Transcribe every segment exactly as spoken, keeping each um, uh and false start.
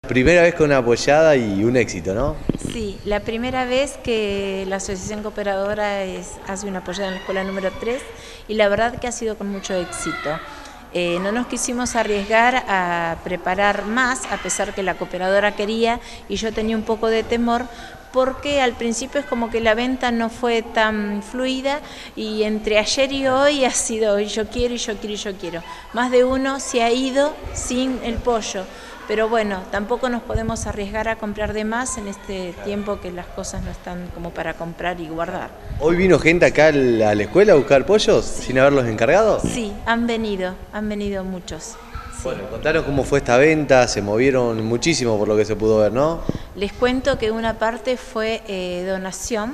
Primera vez con una apoyada y un éxito, ¿no? Sí, la primera vez que la Asociación Cooperadora es, hace una apoyada en la escuela número tres y la verdad que ha sido con mucho éxito. Eh, no nos quisimos arriesgar a preparar más, a pesar que la cooperadora quería y yo tenía un poco de temor, porque al principio es como que la venta no fue tan fluida y entre ayer y hoy ha sido yo quiero y yo quiero y yo quiero. Más de uno se ha ido sin el pollo. Pero bueno, tampoco nos podemos arriesgar a comprar de más en este tiempo que las cosas no están como para comprar y guardar. ¿Hoy vino gente acá a la escuela a buscar pollos sin haberlos encargado? Sí, han venido, han venido muchos. Sí. Bueno, contanos cómo fue esta venta, se movieron muchísimo por lo que se pudo ver, ¿no? Les cuento que una parte fue eh, donación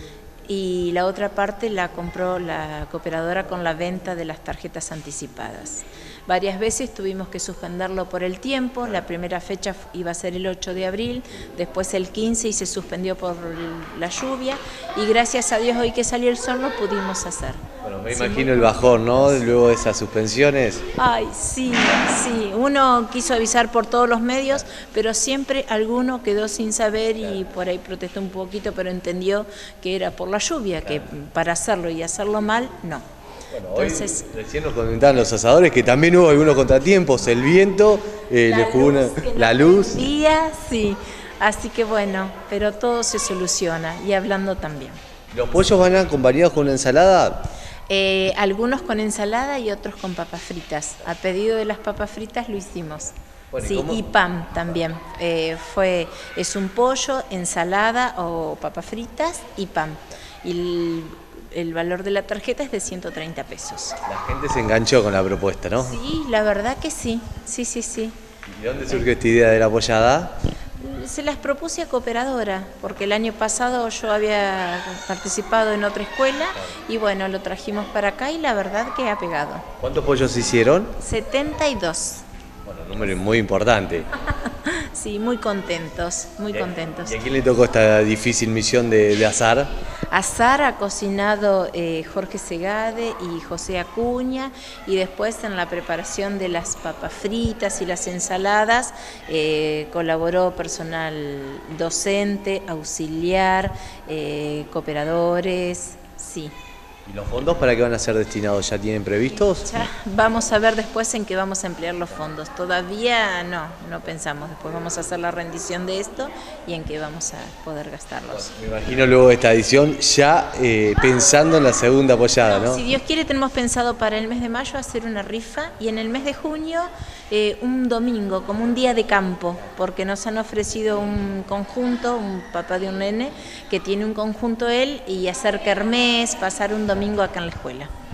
y la otra parte la compró la cooperadora con la venta de las tarjetas anticipadas. Varias veces tuvimos que suspenderlo por el tiempo, la primera fecha iba a ser el ocho de abril, después el quince y se suspendió por la lluvia y gracias a Dios hoy que salió el sol lo pudimos hacer. Bueno, me imagino el bajón, ¿no? Luego de esas suspensiones. Ay, sí, sí, uno quiso avisar por todos los medios, pero siempre alguno quedó sin saber y por ahí protestó un poquito, pero entendió que era por la lluvia, que para hacerlo y hacerlo mal, no. Bueno, Entonces, hoy recién nos comentaban los asadores que también hubo algunos contratiempos, el viento, eh, la le jugó una, luz, la luz. Día, sí, así que bueno, pero todo se soluciona y hablando también. ¿Los pollos van acompañados con una ensalada? Eh, algunos con ensalada y otros con papas fritas. A pedido de las papas fritas lo hicimos. Bueno, ¿y sí, cómo? y pan también. Eh, fue, es un pollo, ensalada o papas fritas y pan. Y el, el valor de la tarjeta es de ciento treinta pesos. La gente se enganchó con la propuesta, ¿no? Sí, la verdad que sí. Sí, sí, sí. ¿Y de dónde surgió esta idea de la apoyada? Se las propuse a Cooperadora, porque el año pasado yo había participado en otra escuela y bueno, lo trajimos para acá y la verdad que ha pegado. ¿Cuántos pollos hicieron? setenta y dos. Bueno, un número muy importante. Sí, muy contentos, muy contentos. ¿Y a quién le tocó esta difícil misión de, de asar? Asar ha cocinado eh, Jorge Segade y José Acuña y después en la preparación de las papas fritas y las ensaladas eh, colaboró personal docente, auxiliar, eh, cooperadores, sí. ¿Y los fondos para qué van a ser destinados? ¿Ya tienen previstos? Ya vamos a ver después en qué vamos a emplear los fondos. Todavía no, no pensamos. Después vamos a hacer la rendición de esto y en qué vamos a poder gastarlos. Me imagino luego de esta edición ya eh, pensando en la segunda apoyada, ¿no? Si Dios quiere, tenemos pensado para el mes de mayo hacer una rifa y en el mes de junio eh, un domingo, como un día de campo, porque nos han ofrecido un conjunto, un papá de un nene que tiene un conjunto él y hacer kermés, pasar un domingo acá en la escuela.